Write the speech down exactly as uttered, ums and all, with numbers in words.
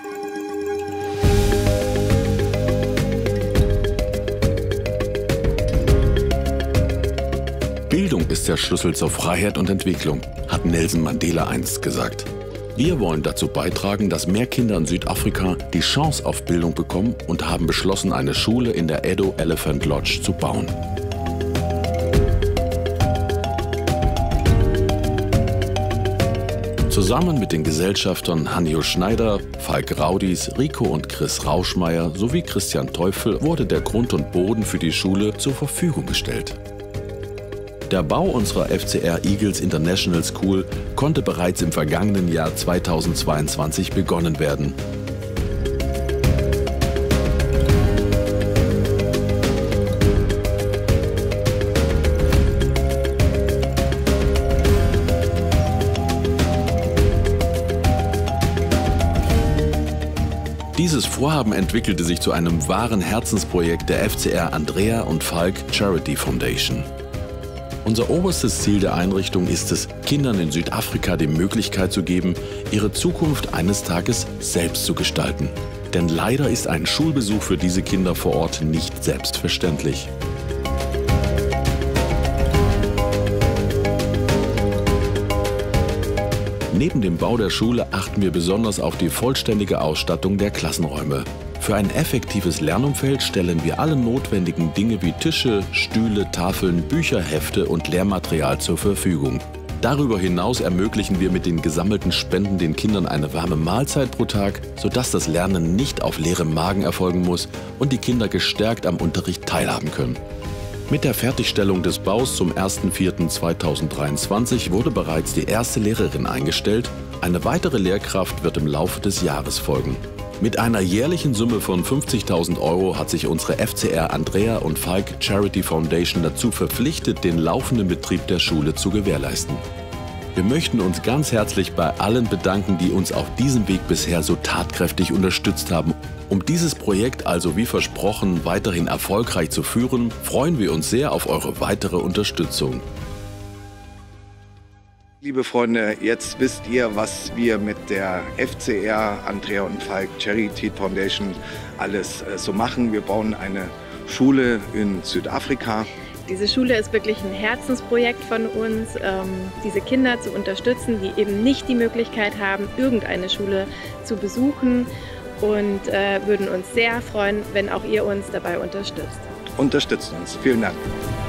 Bildung ist der Schlüssel zur Freiheit und Entwicklung, hat Nelson Mandela einst gesagt. Wir wollen dazu beitragen, dass mehr Kinder in Südafrika die Chance auf Bildung bekommen und haben beschlossen, eine Schule in der Edo Elephant Lodge zu bauen. Zusammen mit den Gesellschaftern Hanjo Schneider, Falk Raudis, Rico und Chris Rauschmeier sowie Christian Teufel wurde der Grund und Boden für die Schule zur Verfügung gestellt. Der Bau unserer F C R Eagles International School konnte bereits im vergangenen Jahr zweitausendzweiundzwanzig begonnen werden. Dieses Vorhaben entwickelte sich zu einem wahren Herzensprojekt der F C R Andrea und Falk Charity Foundation. Unser oberstes Ziel der Einrichtung ist es, Kindern in Südafrika die Möglichkeit zu geben, ihre Zukunft eines Tages selbst zu gestalten. Denn leider ist ein Schulbesuch für diese Kinder vor Ort nicht selbstverständlich. Neben dem Bau der Schule achten wir besonders auf die vollständige Ausstattung der Klassenräume. Für ein effektives Lernumfeld stellen wir alle notwendigen Dinge wie Tische, Stühle, Tafeln, Bücher, Hefte und Lehrmaterial zur Verfügung. Darüber hinaus ermöglichen wir mit den gesammelten Spenden den Kindern eine warme Mahlzeit pro Tag, sodass das Lernen nicht auf leerem Magen erfolgen muss und die Kinder gestärkt am Unterricht teilhaben können. Mit der Fertigstellung des Baus zum ersten vierten zweitausenddreiundzwanzig wurde bereits die erste Lehrerin eingestellt. Eine weitere Lehrkraft wird im Laufe des Jahres folgen. Mit einer jährlichen Summe von fünfzigtausend Euro hat sich unsere F C R Andrea und Falk Charity Foundation dazu verpflichtet, den laufenden Betrieb der Schule zu gewährleisten. Wir möchten uns ganz herzlich bei allen bedanken, die uns auf diesem Weg bisher so tatkräftig unterstützt haben. Um dieses Projekt also wie versprochen weiterhin erfolgreich zu führen, freuen wir uns sehr auf eure weitere Unterstützung. Liebe Freunde, jetzt wisst ihr, was wir mit der F C R Andrea und Falk Charity Foundation alles äh, so machen. Wir bauen eine Schule in Südafrika. Diese Schule ist wirklich ein Herzensprojekt von uns, ähm, diese Kinder zu unterstützen, die eben nicht die Möglichkeit haben, irgendeine Schule zu besuchen, und äh, würden uns sehr freuen, wenn auch ihr uns dabei unterstützt. Unterstützt uns. Vielen Dank.